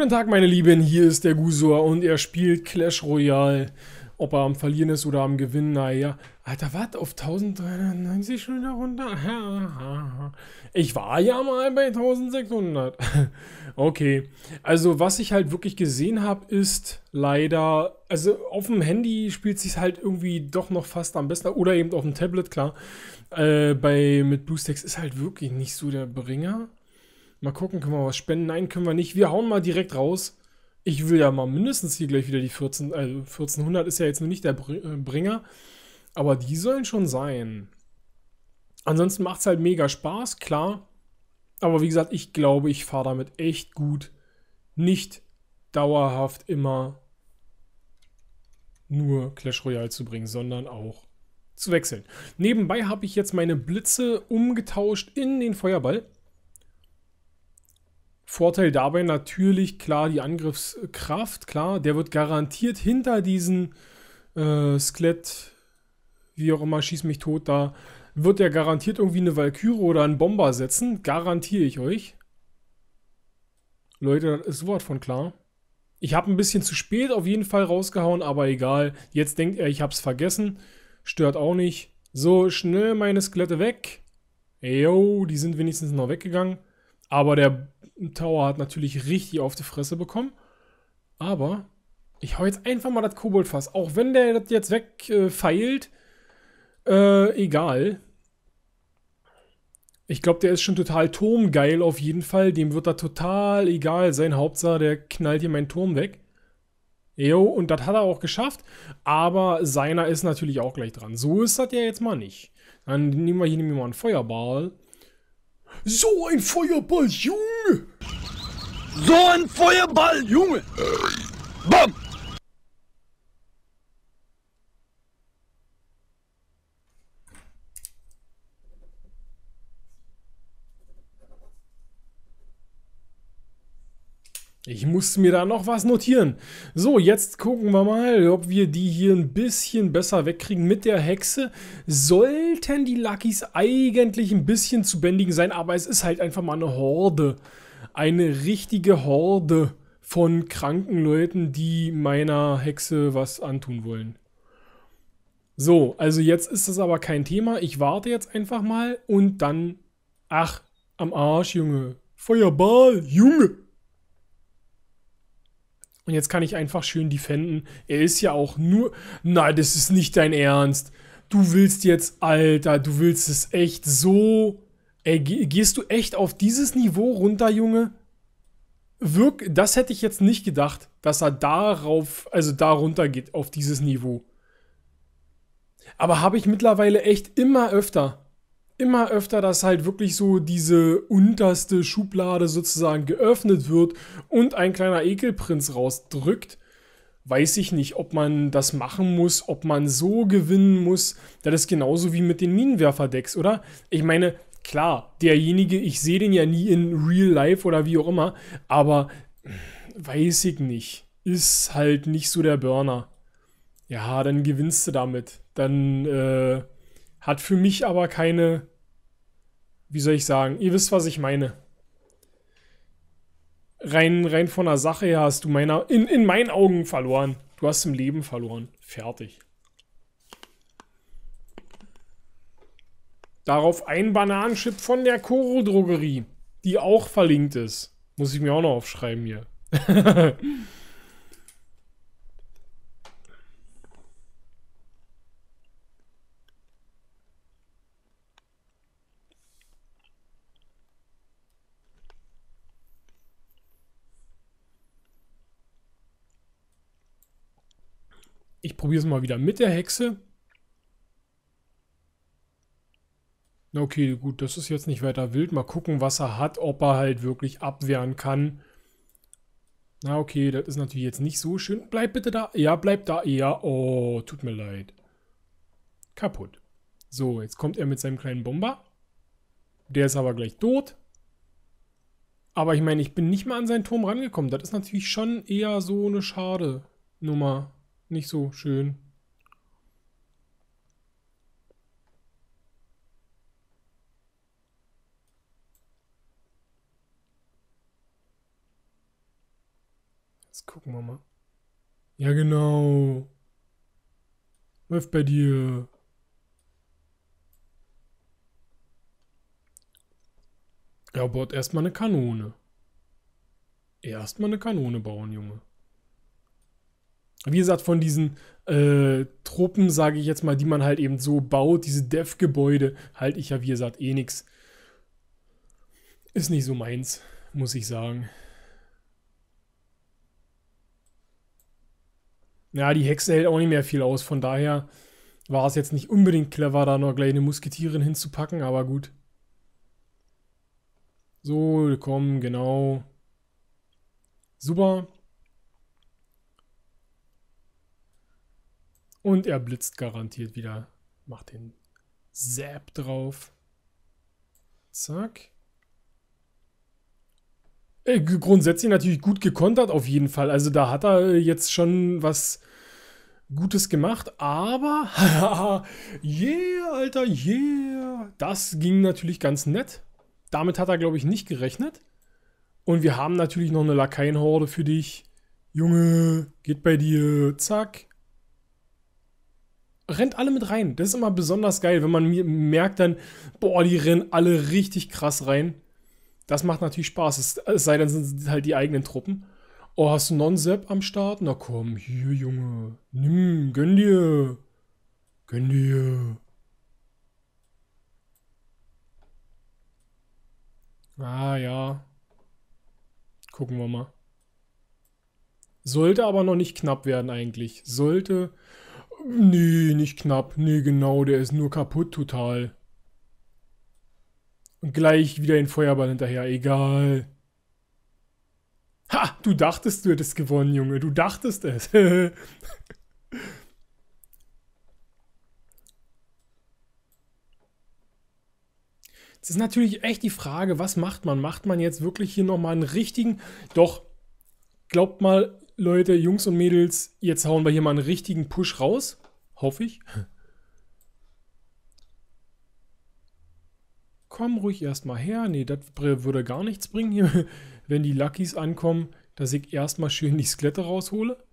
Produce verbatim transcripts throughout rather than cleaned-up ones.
Guten Tag, meine Lieben, hier ist der Gusor und er spielt Clash Royale. Ob er am Verlieren ist oder am Gewinnen, naja. Alter, was? Auf tausenddreihundertneunzig schon wieder runter? Ich war ja mal bei eintausendsechshundert. Okay, also was ich halt wirklich gesehen habe, ist leider, also auf dem Handy spielt sich halt irgendwie doch noch fast am besten, oder eben auf dem Tablet, klar. Äh, bei, mit BlueStacks ist halt wirklich nicht so der Bringer. Mal gucken, können wir was spenden? Nein, können wir nicht. Wir hauen mal direkt raus. Ich will ja mal mindestens hier gleich wieder die vierzehn, also vierzehnhundert ist ja jetzt noch nicht der Bringer, aber die sollen schon sein. Ansonsten macht es halt mega Spaß, klar. Aber wie gesagt, ich glaube, ich fahre damit echt gut. Nicht dauerhaft immer nur Clash Royale zu bringen, sondern auch zu wechseln. Nebenbei habe ich jetzt meine Blitze umgetauscht in den Feuerball. Vorteil dabei natürlich, klar, die Angriffskraft, klar, der wird garantiert hinter diesen äh, Skelett, wie auch immer, schieß mich tot, da wird er garantiert irgendwie eine Valkyrie oder einen Bomber setzen, garantiere ich euch. Leute, das ist sowas von klar. Ich habe ein bisschen zu spät auf jeden Fall rausgehauen, aber egal. Jetzt denkt er, ich habe es vergessen. Stört auch nicht. So, schnell meine Skelette weg. Jo, die sind wenigstens noch weggegangen. Aber der Tower hat natürlich richtig auf die Fresse bekommen. Aber ich hau jetzt einfach mal das Koboldfass. Auch wenn der das jetzt wegfeilt. Äh, äh, egal. Ich glaube, der ist schon total turmgeil auf jeden Fall. Dem wird da total egal sein. Hauptsache, der knallt hier meinen Turm weg. Jo, und das hat er auch geschafft. Aber seiner ist natürlich auch gleich dran. So ist das ja jetzt mal nicht. Dann nehmen wir hier nämlich mal einen Feuerball. So ein Feuerball, Junge! So ein Feuerball, Junge! Bam! Ich muss mir da noch was notieren. So, jetzt gucken wir mal, ob wir die hier ein bisschen besser wegkriegen. Mit der Hexe sollten die Luckys eigentlich ein bisschen zu bändigen sein, aber es ist halt einfach mal eine Horde. Eine richtige Horde von kranken Leuten, die meiner Hexe was antun wollen. So, also jetzt ist das aber kein Thema. Ich warte jetzt einfach mal und dann... Ach, am Arsch, Junge. Feuerball, Junge. Und jetzt kann ich einfach schön defenden. Er ist ja auch nur... Nein, das ist nicht dein Ernst. Du willst jetzt... Alter, du willst es echt so... Ey, gehst du echt auf dieses Niveau runter, Junge? Wirk... Das hätte ich jetzt nicht gedacht, dass er darauf... Also da runter geht, auf dieses Niveau. Aber habe ich mittlerweile echt immer öfter... Immer öfter, dass halt wirklich so diese unterste Schublade sozusagen geöffnet wird und ein kleiner Ekelprinz rausdrückt. Weiß ich nicht, ob man das machen muss, ob man so gewinnen muss. Das ist genauso wie mit den Minenwerfer-Decks, oder? Ich meine, klar, derjenige, ich sehe den ja nie in Real Life oder wie auch immer, aber weiß ich nicht. Ist halt nicht so der Burner. Ja, dann gewinnst du damit. Dann, äh... Hat für mich aber keine, wie soll ich sagen, ihr wisst, was ich meine. Rein, rein von der Sache her hast du meiner, in, in meinen Augen verloren. Du hast im Leben verloren. Fertig. Darauf ein Bananenchip von der Koro-Drogerie, die auch verlinkt ist. Muss ich mir auch noch aufschreiben hier. Ich probiere es mal wieder mit der Hexe. Okay, gut, das ist jetzt nicht weiter wild. Mal gucken, was er hat, ob er halt wirklich abwehren kann. Na okay, das ist natürlich jetzt nicht so schön. Bleib bitte da. Ja, bleib da. Ja, oh, tut mir leid. Kaputt. So, jetzt kommt er mit seinem kleinen Bomber. Der ist aber gleich tot. Aber ich meine, ich bin nicht mal an seinen Turm rangekommen. Das ist natürlich schon eher so eine schade Nummer. Nicht so schön. Jetzt gucken wir mal. Ja, genau. Läuft bei dir. Er baut erstmal eine Kanone. Erstmal eine Kanone bauen, Junge. Wie gesagt, von diesen äh, Truppen, sage ich jetzt mal, die man halt eben so baut, diese Dev-Gebäude, halte ich ja, wie gesagt, eh nix. Ist nicht so meins, muss ich sagen. Ja, die Hexe hält auch nicht mehr viel aus, von daher war es jetzt nicht unbedingt clever, da noch gleich eine Musketierin hinzupacken, aber gut. So, komm, genau. Super. Und er blitzt garantiert wieder. Macht den Zap drauf. Zack. Äh, grundsätzlich natürlich gut gekontert auf jeden Fall. Also da hat er jetzt schon was Gutes gemacht. Aber, yeah, Alter, yeah. Das ging natürlich ganz nett. Damit hat er, glaube ich, nicht gerechnet. Und wir haben natürlich noch eine Lakaienhorde für dich. Junge, geht bei dir. Zack. Rennt alle mit rein. Das ist immer besonders geil, wenn man merkt dann, boah, die rennen alle richtig krass rein. Das macht natürlich Spaß. Es, es sei denn, sind es halt die eigenen Truppen. Oh, hast du Non-Zap am Start? Na komm, hier, Junge. Nimm, gönn dir. Gönn dir. Ah, ja. Gucken wir mal. Sollte aber noch nicht knapp werden eigentlich. Sollte... Nee, nicht knapp. Nee, genau, der ist nur kaputt total. Und gleich wieder den Feuerball hinterher. Egal. Ha! Du dachtest, du hättest gewonnen, Junge. Du dachtest es. Das ist natürlich echt die Frage, was macht man? Macht man jetzt wirklich hier nochmal einen richtigen... Doch, glaubt mal, Leute, Jungs und Mädels, jetzt hauen wir hier mal einen richtigen Push raus. Hoffe ich. Komm ruhig erstmal her. Nee, das würde gar nichts bringen hier. Wenn die Luckys ankommen, dass ich erstmal schön die Skelette raushole.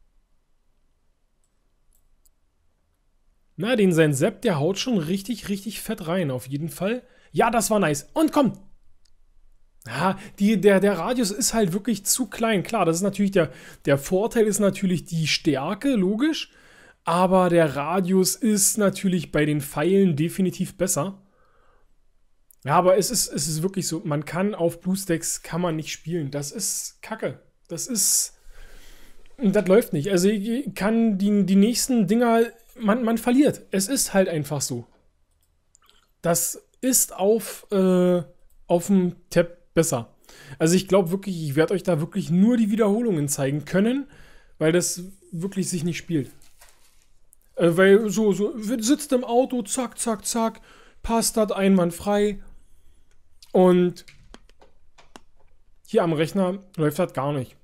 Na, den sein Sepp, der haut schon richtig, richtig fett rein. Auf jeden Fall. Ja, das war nice. Und komm! Ja, die, der, der Radius ist halt wirklich zu klein. Klar, das ist natürlich der, der Vorteil ist natürlich die Stärke, logisch. Aber der Radius ist natürlich bei den Pfeilen definitiv besser. Ja, aber es ist, es ist wirklich so, man kann auf BlueStacks kann man nicht spielen. Das ist Kacke. Das ist... Das läuft nicht. Also ich kann die, die nächsten Dinger... Man, man verliert. Es ist halt einfach so. Das ist auf, äh, auf dem Tab besser. Also ich glaube wirklich, ich werde euch da wirklich nur die Wiederholungen zeigen können, weil das wirklich sich nicht spielt. Äh, weil so, so, sitzt im Auto, zack, zack, zack, passt das einwandfrei. Und hier am Rechner läuft das gar nicht.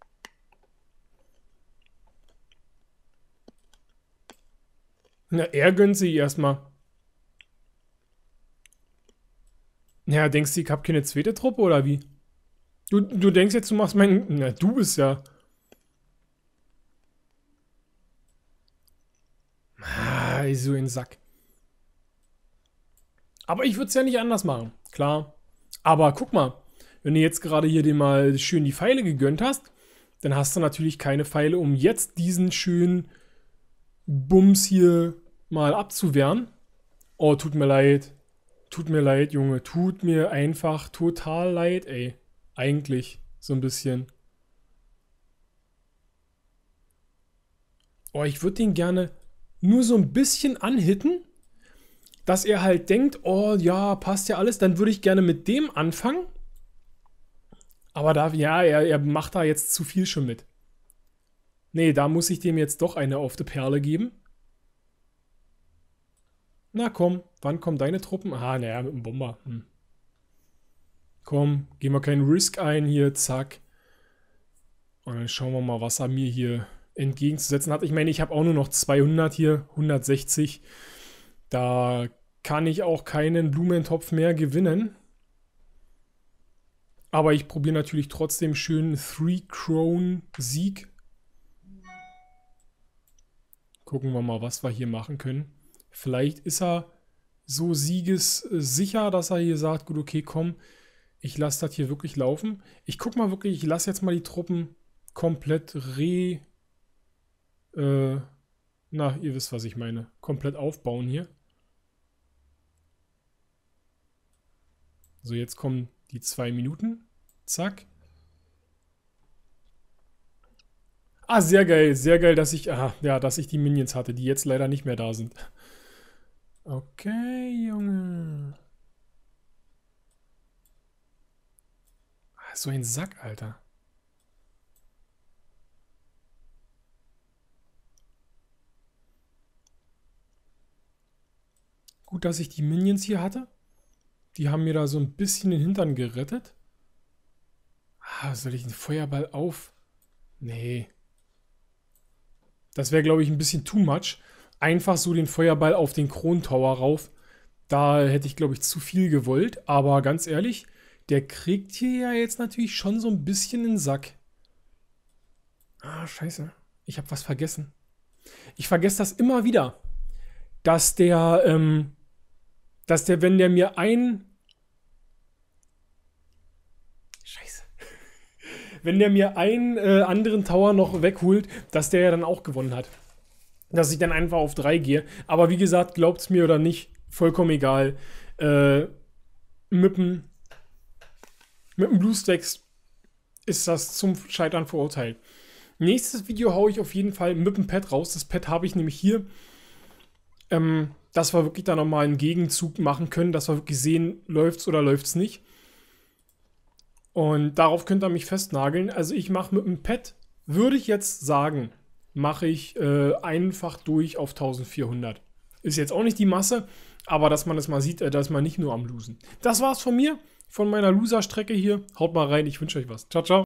Na, er gönnt sich erstmal. Ja, denkst du, ich hab keine zweite Truppe oder wie? Du, du denkst jetzt, du machst meinen... Na, du bist ja... Ah, so in den Sack. Aber ich würde es ja nicht anders machen, klar. Aber guck mal, wenn du jetzt gerade hier dir mal schön die Pfeile gegönnt hast, dann hast du natürlich keine Pfeile, um jetzt diesen schönen Bums hier mal abzuwehren. Oh, tut mir leid. Tut mir leid, Junge. Tut mir einfach total leid, ey. Eigentlich. So ein bisschen. Oh, ich würde den gerne nur so ein bisschen anhitten, dass er halt denkt, oh ja, passt ja alles. Dann würde ich gerne mit dem anfangen. Aber da, ja, er, er macht da jetzt zu viel schon mit. Nee, da muss ich dem jetzt doch eine auf die Perle geben. Na komm, wann kommen deine Truppen? Ah, naja, mit dem Bomber. Hm. Komm, gehen wir keinen Risk ein hier, zack. Und dann schauen wir mal, was er mir hier entgegenzusetzen hat. Ich meine, ich habe auch nur noch zweihundert hier, hundertsechzig. Da kann ich auch keinen Blumentopf mehr gewinnen. Aber ich probiere natürlich trotzdem schön Three-Crown-Sieg. Gucken wir mal, was wir hier machen können. Vielleicht ist er so siegessicher, dass er hier sagt, gut, okay, komm, ich lasse das hier wirklich laufen. Ich guck mal wirklich, ich lasse jetzt mal die Truppen komplett re... Äh, na, ihr wisst, was ich meine. Komplett aufbauen hier. So, jetzt kommen die zwei Minuten. Zack. Ah, sehr geil, sehr geil, dass ich, aha, ja, dass ich die Minions hatte, die jetzt leider nicht mehr da sind. Okay, Junge. Ah, so ein Sack, Alter. Gut, dass ich die Minions hier hatte. Die haben mir da so ein bisschen den Hintern gerettet. Ah, soll ich den Feuerball auf? Nee. Das wäre, glaube ich, ein bisschen too much. Einfach so den Feuerball auf den Krontower rauf. Da hätte ich, glaube ich, zu viel gewollt. Aber ganz ehrlich, der kriegt hier ja jetzt natürlich schon so ein bisschen den Sack. Ah, scheiße. Ich habe was vergessen. Ich vergesse das immer wieder. Dass der, ähm, dass der, wenn der mir ein... Scheiße. Wenn der mir einen äh, anderen Tower noch wegholt, dass der ja dann auch gewonnen hat. Dass ich dann einfach auf drei gehe. Aber wie gesagt, glaubt's mir oder nicht, vollkommen egal. Äh, mit dem mit dem BlueStacks ist das zum Scheitern verurteilt. Nächstes Video haue ich auf jeden Fall mit dem Pad raus. Das Pad habe ich nämlich hier. Ähm, dass wir wirklich da nochmal einen Gegenzug machen können, dass wir wirklich sehen, läuft's oder läuft's nicht. Und darauf könnt ihr mich festnageln. Also ich mache mit dem Pad, würde ich jetzt sagen, mache ich äh, einfach durch auf eintausendvierhundert. Ist jetzt auch nicht die Masse, aber dass man das mal sieht, äh, dass man nicht nur am Losen. Das war's von mir, von meiner Loser-Strecke hier. Haut mal rein, ich wünsche euch was. Ciao, ciao.